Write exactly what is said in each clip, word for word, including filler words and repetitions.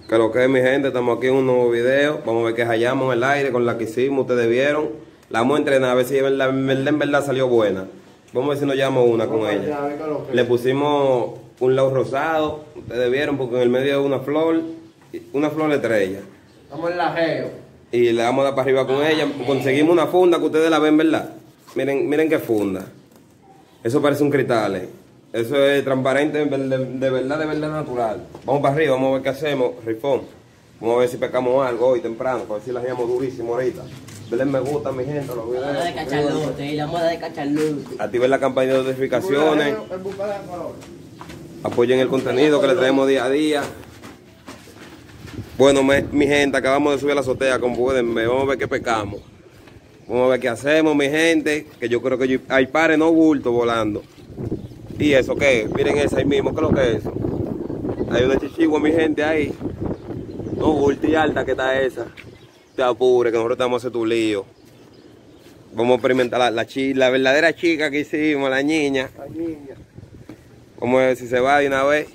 Que lo que es, mi gente, estamos aquí en un nuevo video. Vamos a ver qué hallamos en el aire con la que hicimos. Ustedes vieron. La vamos a entrenar a ver si en verdad, en verdad, en verdad salió buena. Vamos a ver si nos llevamos una con ella. Le pusimos un lado rosado. Ustedes vieron porque en el medio hay una flor. Una flor estrella. Estamos en la geo. Y le vamos a dar para arriba con ella. Conseguimos una funda que ustedes la ven, ¿verdad? Miren, miren qué funda. Eso parece un cristal, ¿eh? Eso es transparente, de, de, de verdad, de verdad natural. Vamos para arriba, vamos a ver qué hacemos, Rifón. Vamos a ver si pescamos algo hoy temprano, para ver si la hallamos durísimo ahorita. Denle me gusta, mi gente, los videos. La moda de cacharlote, la moda de cacharlote. Activen la campaña de notificaciones. Apoyen el contenido que le traemos día a día. Bueno, me, mi gente, acabamos de subir a la azotea, como pueden ver. Vamos a ver qué pescamos. Vamos a ver qué hacemos, mi gente. Que yo creo que hay pares, no bultos volando. ¿Y eso qué? Miren esa ahí mismo, ¿qué es lo que es eso? Hay una chichigua, mi gente, ahí. No, bulto y alta que está esa. Te apure, que nosotros estamos haciendo tu lío. Vamos a experimentar la, la, chi, la verdadera chica que hicimos, la niña. La niña. Vamos a ver si se va de una vez.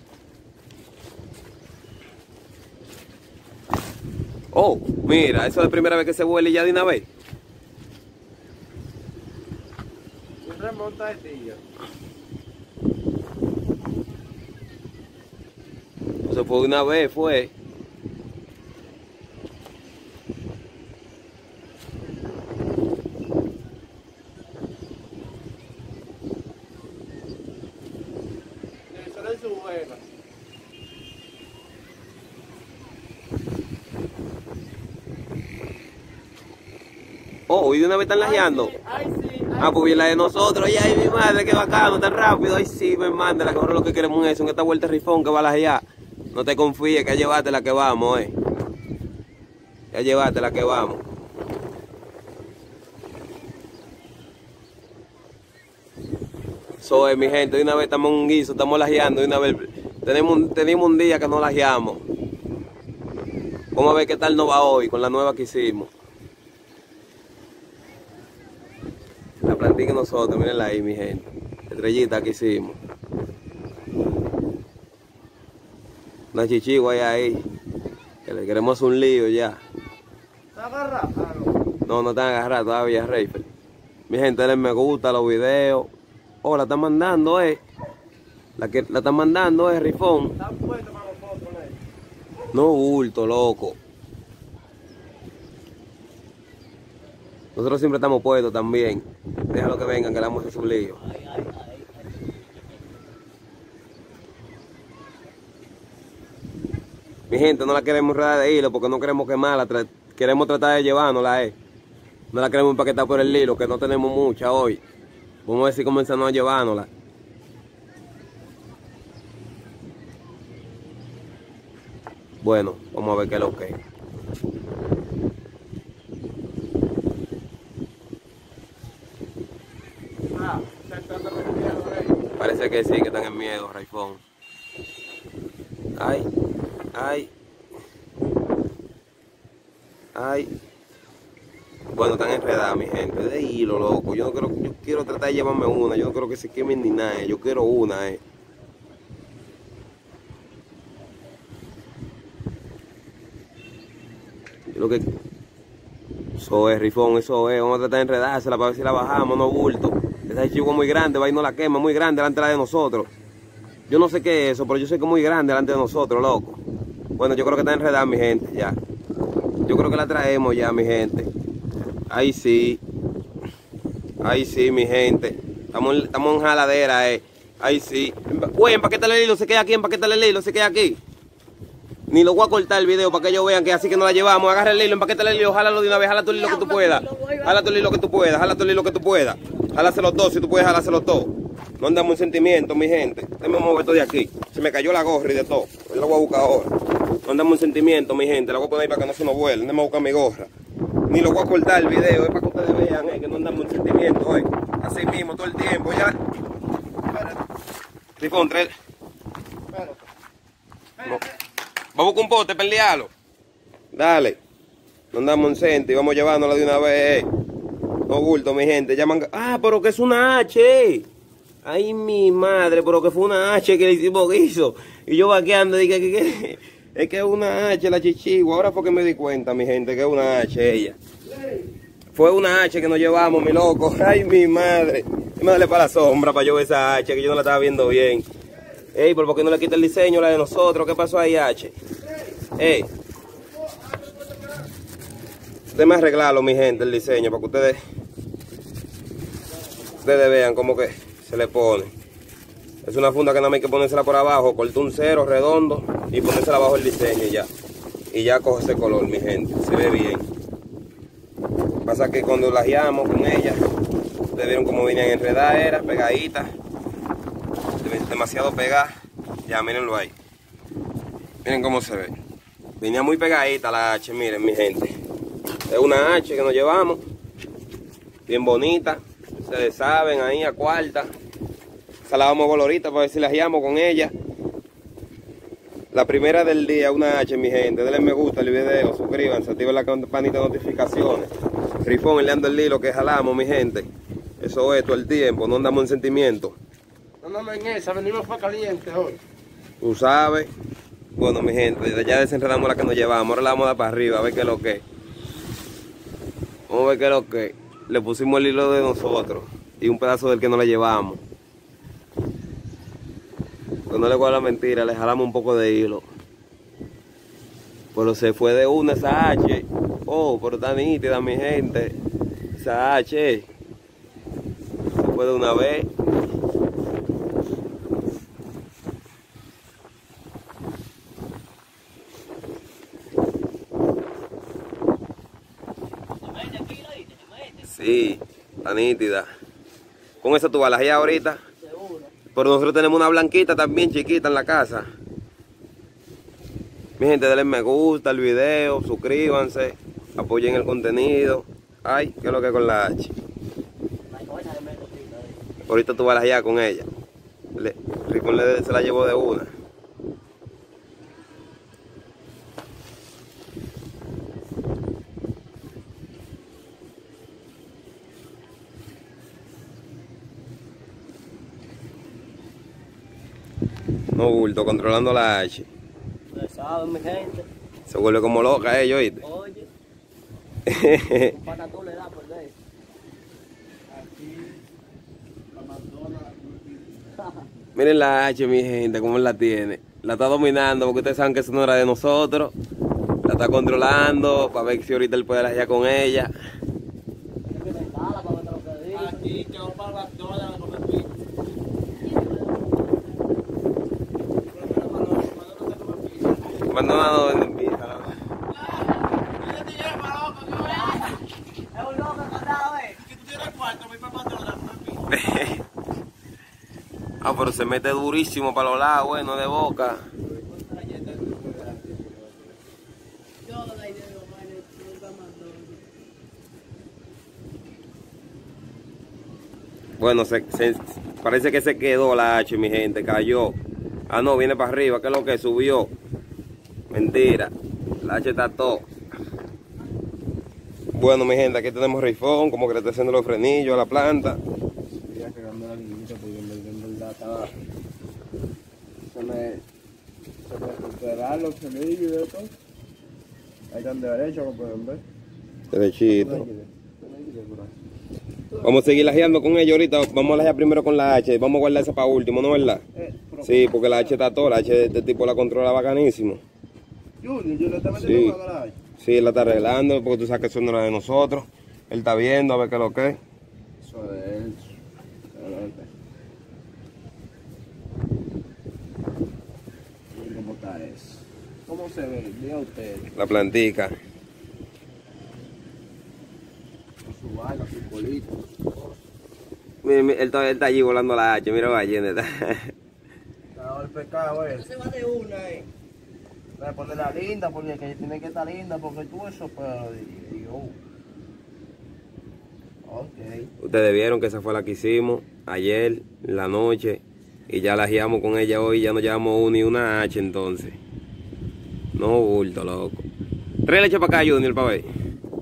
Oh, mira, eso es la primera vez que se vuela y ya de una vez. Eso fue una vez, fue. Eso es su buena. Oh, y de una vez están lajeando. Ay, sí, ay, sí, ay, Ah, pues bien la de nosotros. Y ay, mi madre, qué bacano, tan rápido. Ay, sí, me manda, la que ahora lo que queremos es eso, en esta vuelta de Rifón que va a lajear. No te confíes, que ya llevaste la que vamos, eh. Ya llevaste la que vamos. Eso es, mi gente, de una vez estamos en un guiso, estamos lajeando, de una vez. Tenemos un, tenemos un día que no lajeamos. Vamos a ver qué tal nos va hoy con la nueva que hicimos. La plantica nosotros, mírenla ahí, mi gente. Estrellita que hicimos. Una chichigua ahí, que le queremos hacer un lío ya. ¿Está agarrado? No, no están agarrados todavía, Rayford. Mi gente, denle me gusta los videos. Oh, la están mandando, eh. La que la están mandando es Rifón. ¿Están puestos para nosotros, eh? No bulto, loco. Nosotros siempre estamos puestos también. Déjalo que vengan, que le vamos a hacer su lío. Mi gente, no la queremos enredar de hilo porque no queremos quemarla. Tra queremos tratar de llevárnosla, eh. No la queremos empaquetar por el hilo, que no tenemos mucha hoy. Vamos a ver si comenzamos a llevárnosla. Bueno, vamos a ver qué es lo que es. Ah, se está metiendo ahí. Parece que sí, que están en miedo, Rayfón. Ay, ay. Ay. Bueno, están enredadas, mi gente. De hilo, loco. Yo no quiero, yo quiero tratar de llevarme una. Yo no quiero que se quemen ni nada. Yo quiero una, eh. Yo lo que... Eso es, Rifón, eso es. Vamos a tratar de enredársela para ver si la bajamos, no bulto. Esa chihuahua muy grande, va y no la quema, muy grande delante de la de nosotros. Yo no sé qué es eso, pero yo sé que es muy grande delante de nosotros, loco. Bueno, yo creo que está enredada, mi gente, ya. Yo creo que la traemos ya, mi gente. Ahí sí. Ahí sí, mi gente. Estamos, estamos en jaladera, eh. Ahí sí. Güey, empaquétale el hilo, se queda aquí, empaquétale el hilo, se queda aquí. Ni lo voy a cortar el video para que ellos vean que así que no la llevamos. Agarra el hilo, empaquétale el hilo, jálalo de una vez, jala todo el hilo que tú puedas. Jala todo el hilo que tú puedas, jala todo el hilo que tú puedas. Jálase todos, si tú puedes jalárselo todo. No andamos en sentimiento, mi gente. Déjame mover esto de aquí. Se me cayó la gorra y de todo. Yo la voy a buscar ahora. No andamos en sentimiento, mi gente. La voy a poner ahí para que no se nos vuele. Déjame buscar mi gorra. Ni lo voy a cortar el video, es para que ustedes vean eh, que no andamos en sentimiento, eh. Así mismo, todo el tiempo, ya. Rifón, trae. No. Vamos a buscar un pote para enliarlo. Dale. No andamos en senti, vamos llevándola de una vez. No bulto, mi gente. Llaman... Ah, pero que es una H. Ay, mi madre, pero que fue una H que le hicimos guiso. Y yo vaqueando, dije que... Es que es una H la chichigua. Ahora fue que me di cuenta, mi gente, que es una H ella. Fue una H que nos llevamos, mi loco. Ay, mi madre. Me dale para la sombra para yo ver esa H, que yo no la estaba viendo bien. Ey, ¿por qué no le quita el diseño la de nosotros? ¿Qué pasó ahí, H? Ey. Déjame arreglarlo, mi gente, el diseño, para que ustedes... Ustedes vean cómo que se le pone. Es una funda que nada más hay que ponérsela por abajo, cortar un cero redondo y ponérsela abajo el diseño y ya. Y ya coge ese color, mi gente, se ve bien. Pasa que cuando la guiamos con ella, ustedes vieron cómo venían enredadas, era pegaditas, demasiado pegadas. Ya, mírenlo ahí. Miren cómo se ve. Venía muy pegadita la H, miren, mi gente. Es una H que nos llevamos, bien bonita. Ustedes saben, ahí a cuarta. Esa la vamos a colorita para ver si la guiamos con ella. La primera del día, una H, mi gente. Denle me gusta al video, suscríbanse, activen la campanita de notificaciones. Rifón, le ando el hilo que jalamos, mi gente. Eso es todo el tiempo, no andamos en sentimiento. No andamos en esa, venimos para caliente hoy. Tú sabes. Bueno, mi gente, ya desenredamos la que nos llevamos. Ahora la vamos a dar para arriba, a ver qué es lo que es. Vamos a ver qué es lo que es. Le pusimos el hilo de nosotros y un pedazo del que no le llevamos. Pues no le voy a la mentira, le jalamos un poco de hilo. Pero se fue de una esa H. Oh, pero está nítida, mi gente. Esa H se fue de una vez. Sí, está nítida. Con esa tú vas a la guía ahorita. Seguro. Pero nosotros tenemos una blanquita también chiquita en la casa. Mi gente, denle me gusta al video, suscríbanse, apoyen el contenido. Ay, ¿qué es lo que es con la H? Ahorita tú vas a la guía con ella. Le, Ricón le, se la llevó de una. No bulto, controlando la H. Ustedes saben, mi gente. Se vuelve como loca ellos, ¿oíste? Oye, un patatón le da por ver. Aquí, la Madonna. Miren la H, mi gente, cómo él la tiene. La está dominando porque ustedes saben que eso no era de nosotros. La está controlando para ver si ahorita él puede la con ella. Hay que inventarla para ver lo que dice. Aquí, que vamos para la Madonna a comer pizza. Abandonado en pizza, la verdad. Es un loco encantado, eh. Si tú tienes cuarto, voy para Madonna a comer pizza. Ah, pero se mete durísimo para los lados, bueno, de boca. Bueno, se, se, parece que se quedó la H, mi gente, cayó. Ah, no, viene para arriba, ¿qué es lo que subió? Mentira, la H está todo. Bueno, mi gente, aquí tenemos rifón, como que le está haciendo los frenillos a la planta. Ya cagando la liguita porque en verdad estaba... Se me... Se me recuperaron los frenillos y de todo. Ahí están de derecho, como pueden ver. Derechito. Vamos a seguir lajeando con ella ahorita. Vamos a lajear primero con la H. Vamos a guardar esa para último, ¿no es verdad? Eh, Sí, porque la H está toda. La H de este tipo la controla bacanísimo. Junior, yo le estaba Sí. metiendo para la H. Sí, él la está arreglando porque tú sabes que eso no era de nosotros. Él está viendo a ver qué es lo que es. Eso es él. Adelante. Miren cómo está eso. ¿Cómo se ve? Mira ustedes. La plantica. Con su vaina, su colito. Mira, mira, él, todavía está allí volando la H. Mira, ballena. Está. Estaba el pecado, eh. No se va de una, eh. Voy a ponerla linda porque que tiene que estar linda porque tú eso, pero. Y, oh. Ok. Ustedes vieron que esa fue la que hicimos ayer, en la noche. Y ya la guiamos con ella hoy. Ya nos llevamos una y una H entonces. No bulto, loco. Trae leche para acá, Junior, para ver.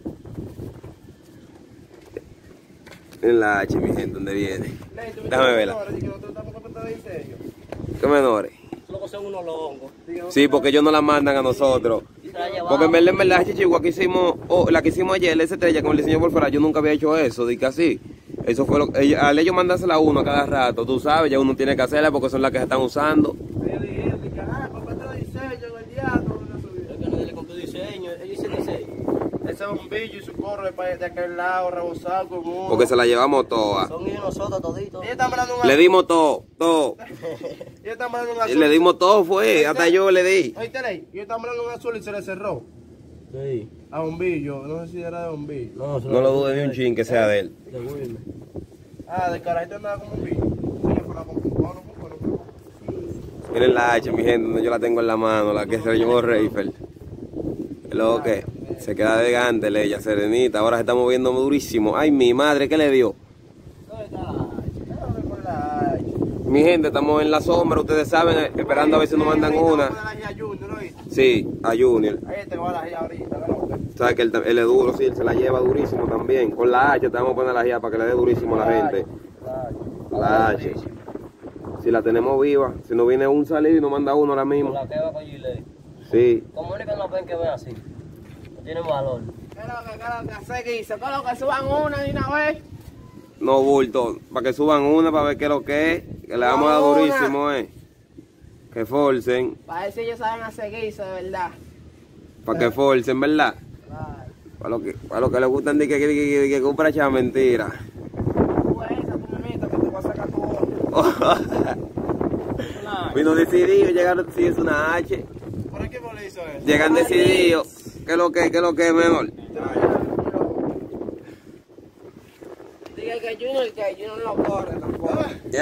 En la H, mi gente, ¿dónde viene? Déjame verla. ¿Qué menores? Lo que son unos longos. Sí, porque ellos no la mandan a nosotros. Porque en verdad, en verdad, Chichigua, que hicimos, oh, la que hicimos ayer, esa estrella con el diseño por fuera, yo nunca había hecho eso, di que así. Eso fue lo que, al ellos mandársela a uno a cada rato, tú sabes, ya uno tiene que hacerla porque son las que se están usando. Ellos dijeron, dije, ah, papá te lo diseño en el diablo. Es que nadie le compró diseño, él dice diseño. Ese bombillo y su corro de, pa- de aquel lado, rebosado con uno. Porque se la llevamos todas. Son ellos nosotros toditos. Ellos están mandando un Le azul. dimos todo, todo. Ellos están mandando un Y azul. le dimos todo, fue, hasta yo le di. Oíste, Ley, ellos están mandando un azul y se le cerró. Sí. A bombillo, no sé si era de bombillo. No, No lo dudes ni un chin que sea de él. De Wilmer. Ah, de carajito andaba con bombillo. Sí, yo fue la compré. No, no, no, no, no. Miren la H, mi gente, donde yo la tengo en la mano, la que se llevó Reifel. Lo que se queda elegante, ella, serenita, ahora se está moviendo durísimo. Ay, mi madre, ¿qué le dio? ¿Dónde está? Déjame con la H. Mi gente, estamos en la sombra, ustedes saben, eh, esperando a ver si nos mandan una. A Junior, ¿no viste? Sí, a Junior. Ahí te va la G ahorita, ¿verdad? Sabes que él, él es duro, sí, él se la lleva durísimo también. Con la H te vamos a poner la G para que le dé durísimo a la gente. La H. Si la tenemos viva, si nos viene un salir y nos manda uno ahora Con mismo. la que va con Gillette. Sí. Como es que no ven que ve así. No tienen valor. ¿Qué es lo que, qué es lo que hace, Guisa? ¿Qué es lo que suban una de una vez? No, bulto, para que suban una para ver qué es lo que es. Que le vamos a dar durísimo, eh. Que forcen, Para ver si ellos saben hacer guisa, de verdad. para que forcen, ¿verdad? Claro. Para lo que, para lo que le gustan de que, que, que, que, que compra echar mentira. Tú esa, tu mamita, que te voy a sacar tu otra. Vino decidido, llegaron, sí, es una H. ¿Por qué vos le hizo eso? Llegan decididos. ¿Qué es lo que, qué es lo que es menor? Diga que Junior, que Junior no corre tampoco.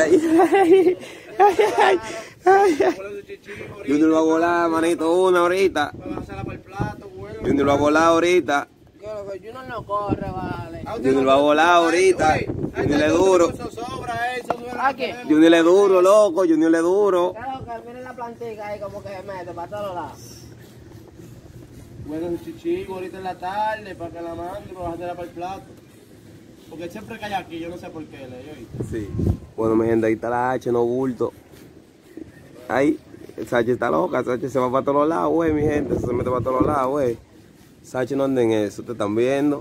Junior va a volar, manito, una ahorita. Va a hacerla para el plato, güey. Junior va a volar ahorita. Que Junior no corre, vale. Junior va a volar ahorita. Junior es duro. ¿A qué? Junior es duro, loco. Junior es duro. Claro, que miren la plantica ahí como que se mete para todos lados. Bueno, un chichigo ahorita en la tarde para que la mande, para hacerla para el plato. Porque siempre cae aquí, yo no sé por qué, le oíste. Sí. Bueno, mi gente, ahí está la H, no bulto. Ahí, Sachi está loca, Sachi se va para todos lados, güey, mi gente, se mete para todos lados, güey. Sachi no anda en eso, ustedes están viendo.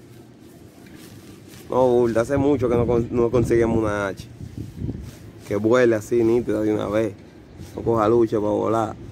No, bulto, hace mucho que no, con- no conseguimos una H. Que vuele así, nítida de una vez. No coja lucha para volar.